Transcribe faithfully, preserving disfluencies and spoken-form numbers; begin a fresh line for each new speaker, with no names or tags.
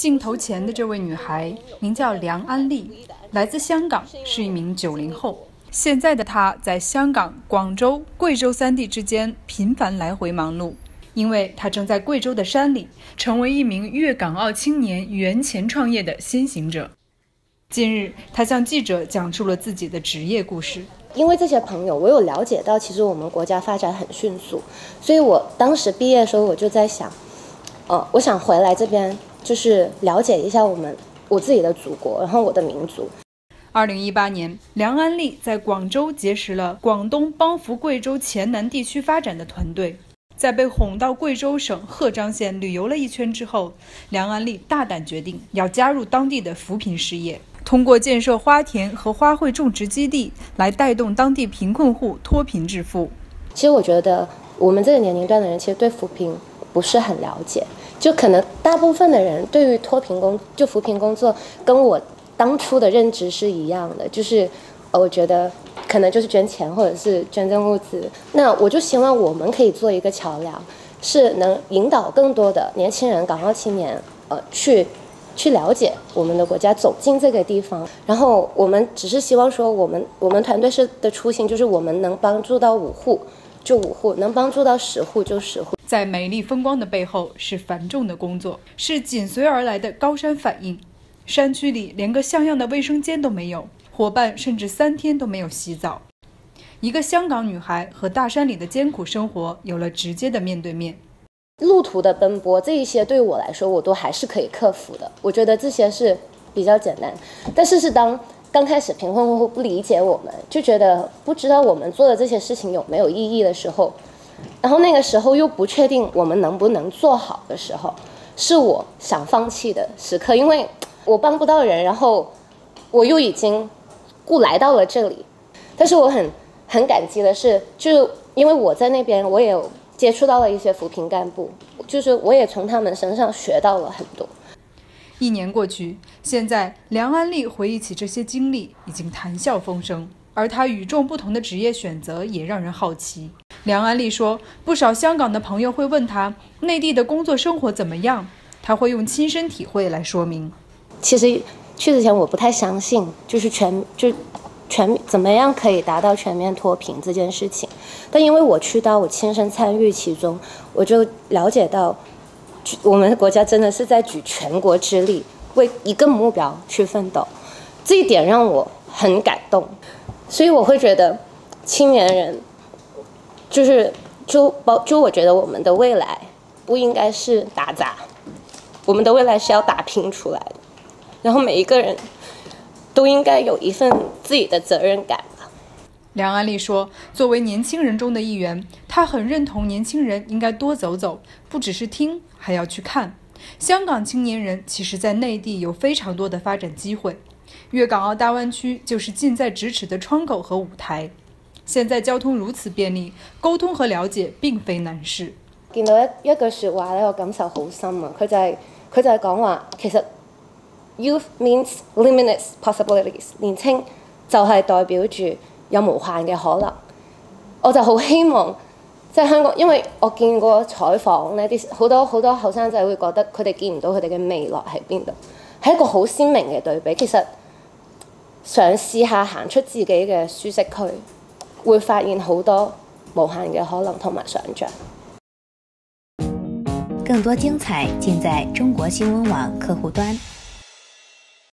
镜头前的这位女孩名叫梁安丽，来自香港，是一名九零后。现在的她在香港、广州、贵州三地之间频繁来回忙碌，因为她正在贵州的山里成为一名粤港澳青年源前创业的先行者。近日，她向记者讲述了自己的职业故事。
因为这些朋友，我有了解到，其实我们国家发展很迅速，所以我当时毕业的时候，我就在想，呃，我想回来这边，就是了解一下我们我自己的祖国，然后我的民族。
二零一八年，梁安丽在广州结识了广东帮扶贵州黔南地区发展的团队。在被哄到贵州省鹤岗县旅游了一圈之后，梁安丽大胆决定要加入当地的扶贫事业，通过建设花田和花卉种植基地来带动当地贫困户脱贫致富。
其实我觉得我们这个年龄段的人其实对扶贫不是很了解，就可能大部分的人对于脱贫工就扶贫工作跟我当初的认知是一样的，就是呃，我觉得可能就是捐钱或者是捐赠物资。那我就希望我们可以做一个桥梁，是能引导更多的年轻人、港澳青年呃去去了解我们的国家，走进这个地方。然后我们只是希望说，我们我们团队是的初心就是我们能帮助到五户就五户，能帮助到十户就十户。
在美丽风光的背后是繁重的工作，是紧随而来的高山反应。山区里连个像样的卫生间都没有，伙伴甚至三天都没有洗澡。一个香港女孩和大山里的艰苦生活有了直接的面对面。
路途的奔波，这一些对我来说我都还是可以克服的，我觉得这些是比较简单。但是是当刚开始贫困户不理解我们，就觉得不知道我们做的这些事情有没有意义的时候，然后那个时候又不确定我们能不能做好的时候，是我想放弃的时刻。因为我帮不到人，然后我又已经故来到了这里。但是我很很感激的是，就因为我在那边我也有接触到了一些扶贫干部，就是我也从他们身上学到了很多。
一年过去，现在梁安丽回忆起这些经历，已经谈笑风生。而她与众不同的职业选择也让人好奇。梁安丽说，不少香港的朋友会问她内地的工作生活怎么样，她会用亲身体会来说明。
其实去之前我不太相信，就是全就全怎么样可以达到全面脱贫这件事情。但因为我去到，我亲身参与其中，我就了解到，我们国家真的是在举全国之力为一个目标去奋斗，这一点让我很感动。所以我会觉得，青年人就是就包就我觉得我们的未来不应该是打杂，我们的未来是要打拼出来的。然后每一个人都应该有一份自己的责任感吧。
梁安丽说，作为年轻人中的一员，她很认同年轻人应该多走走，不只是听，还要去看。香港青年人其实在内地有非常多的发展机会，粤港澳大湾区就是近在咫尺的窗口和舞台。现在交通如此便利，沟通和了解并非難事。
見到一一句説話咧，我感受好深啊！佢就係佢就係講話，其實 youth means limitless possibilities， 年青就係代表住有無限嘅可能。我就好希望即係香港，因為我見過採訪咧，啲好多好多後生仔會覺得佢哋見唔到佢哋嘅未來喺邊度，係一個好鮮明嘅對比。其實嘗試下行出自己嘅舒適區，會發現好多無限嘅可能同埋想像。
更多精彩盡在中國新聞網客戶端。